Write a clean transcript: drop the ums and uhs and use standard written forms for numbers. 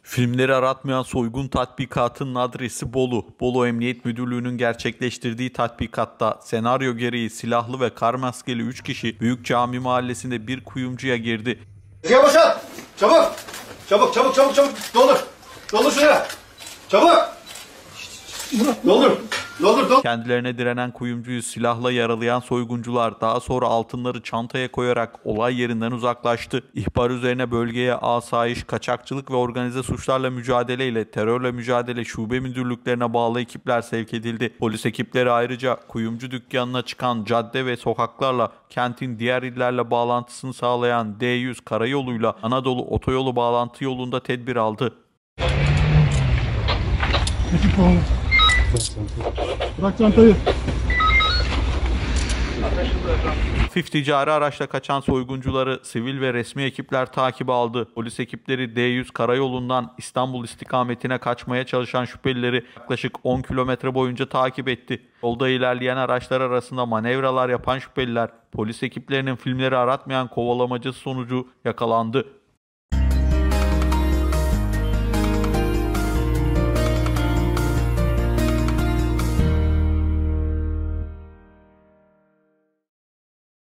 Filmleri aratmayan soygun tatbikatının adresi Bolu. Bolu Emniyet Müdürlüğü'nün gerçekleştirdiği tatbikatta senaryo gereği silahlı ve kar maskeli 3 kişi Büyük Cami Mahallesi'nde bir kuyumcuya girdi. Tezgahı boşalt! Çabuk! Çabuk, çabuk, çabuk, çabuk! Doldur! Doldur şuraya! Çabuk! Doldur! Doldur, doldur! Kendilerine direnen kuyumcuyu silahla yaralayan soyguncular daha sonra altınları çantaya koyarak olay yerinden uzaklaştı. İhbar üzerine bölgeye asayiş, kaçakçılık ve organize suçlarla mücadele ile terörle mücadele şube müdürlüklerine bağlı ekipler sevk edildi. Polis ekipleri ayrıca kuyumcu dükkanına çıkan cadde ve sokaklarla kentin diğer illerle bağlantısını sağlayan D100 karayoluyla Anadolu otoyolu bağlantı yolunda tedbir aldı. Bırak çantayı. Hafif ticari araçla kaçan soyguncuları sivil ve resmi ekipler takip aldı. Polis ekipleri D100 karayolundan İstanbul istikametine kaçmaya çalışan şüphelileri yaklaşık 10 kilometre boyunca takip etti. Yolda ilerleyen araçlar arasında manevralar yapan şüpheliler polis ekiplerinin filmleri aratmayan kovalamacası sonucu yakalandı.